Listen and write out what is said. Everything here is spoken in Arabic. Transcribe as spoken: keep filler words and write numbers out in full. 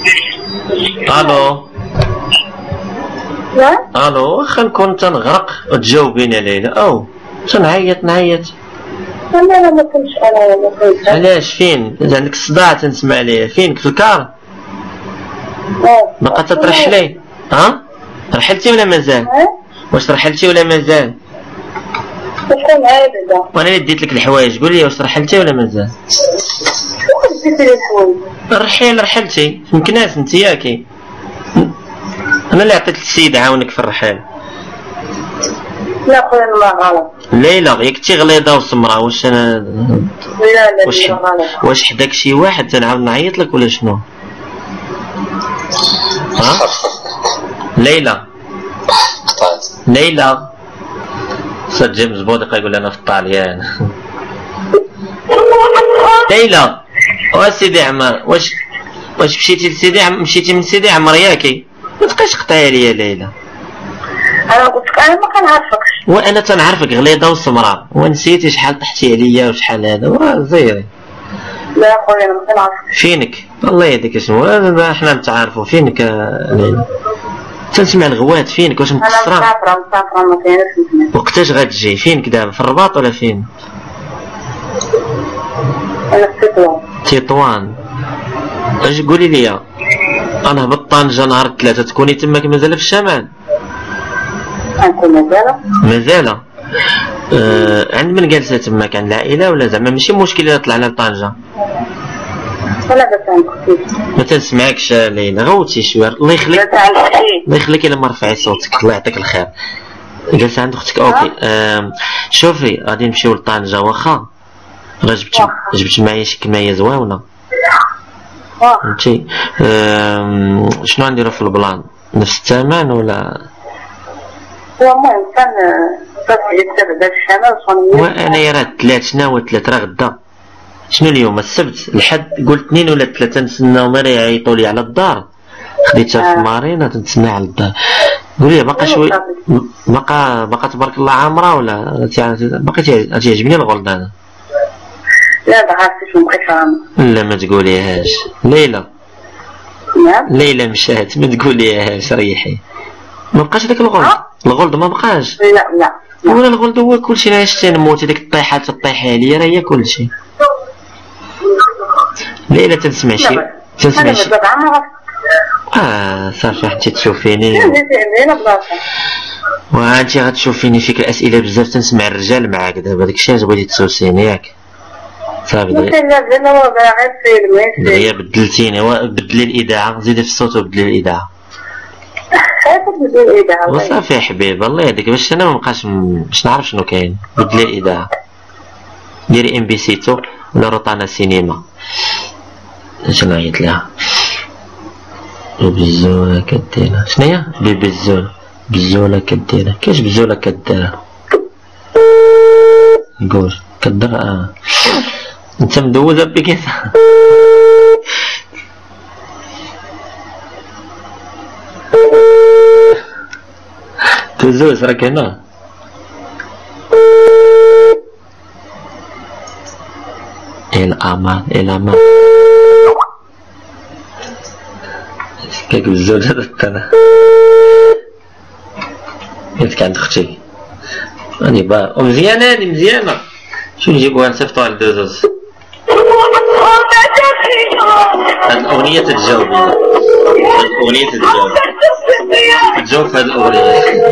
الو الو واخا نكون تنغرق وتجاوبيني ليلى او تنعيط نعيط. لا لا ما كنتش انا ما كنتش. علاش فين عندك الصداع تنسمع ليه؟ فينك في الكار؟ باقا تترحلي؟ ها رحلتي ولا مازال؟ واش رحلتي ولا مازال؟ شكون معايا دابا؟ وانا اللي ديت لك الحوايج قول لي واش رحلتي ولا مازال؟ واش ديتي لي الحوايج؟ الرحيل رحلتي في مكناس انت ياكي انا اللي عطيت السيد عاونك في الرحيل. لا خويا ما غلط. ليلى ياك كنتي غليظه وسمراء واش انا لا لا واش واش حداك شي واحد تنعاود نعيط لك ولا شنو؟ ها ليلى ليلى صاد جيمس بوند يقول لنا في الطاليان. ليلى وسيدي عمر واش واش مشيتي لسيدي عم مشيتي من سيدي عمر ياكي؟ ما تبقاش قطعي عليا ليلى. انا قلت لك انا ما كنعرفكش. وانا تنعرفك غليظه وسمراء ونسيتي شحال طحتي عليا وشحال هذا وزيري. لا خويا انا ما كنعرفكش. فينك الله يهديك شنو حنا نتعارفوا فينك ليلى تنسمع الغوات فينك واش مقصره؟ انا مسافره مسافره ما كاينش. وقتاش غتجي فينك دابا في الرباط ولا فين؟ انا في تطوان. تطوان اش قولي لي انا هبط طنجه نهار الثلاثه تكوني تماك مازال في الشمال؟ انت مازال؟ مازال أه عند من جالسه تماك عند العائله ولا زعما ماشي مشكل الا طلعنا لطنجه؟ ولا بس عندك ما تنسمعكش ليلى غوتي شويه الله يخليك الله يخليك الا ما رفعي صوتك الله يعطيك الخير. جالسه عند اختك اوكي أه شوفي غادي نمشيو لطنجه واخا راه جبت جبت معايا شي كمايه زوينه فهمتي. أه شنو غنديرو في البلان نفس الثمن ولا؟ هو المهم كان صافي تبدا الشمال صوني وانا راه ثلاث ناوي ثلاث راه غدا شنو اليوم السبت الحد قلت اثنين ولا ثلاثه نسناو ما يعيطوا لي على الدار خديتها في مارينا تنتسنى على الدار. قولي باقا شوي باقا باقا تبارك الله عامره ولا باقي تعجبني الغلط انا؟ لا ما عرفتش ما بقيتش عامره. لا ما تقوليهاش ليلى. نعم ليلى مشات ما تقوليهاش ريحي ما بقاش داك الغلط الغلط ما بقاش. لا لا ولا الغلط هو كلشي راه شتي نموتي ديك الطيحات تطيحي عليا راه هي كلشي. ليلى تنسمع شي تنسمع شي اه صافي حتى تشوفيني وانت غتشوفيني فيك الاسئله بزاف تنسمع الرجال معاك دابا داكشي علاش بغيتي تسوسيني ياك صافي دغيا بدلتيني بدلي الاذاعه زيدي في الصوت وبدلي الاذاعه وصافي يا حبيبي الله يهديك باش انا مابقاش باش نعرف شنو كاين بدلي الاذاعه ديري ام بي سي تو ولا روطانا سينما اش نعيط لها بزوله كديرها شناهي ببزوله بزوله كديرها كاش بزوله كديرها قول كدير اه انت مدوزه بكيف تزوز راك هنا الأمان الأمان كيك بزوج هذا التنا كيف كانت اختي راني با ومزيانه هادي مزيانه شو نجيبوها نصيفطوها لدوزوز هاد الاغنيه تتجاوب هاد الاغنيه تتجاوب تتجاوب في هاد الاغنيه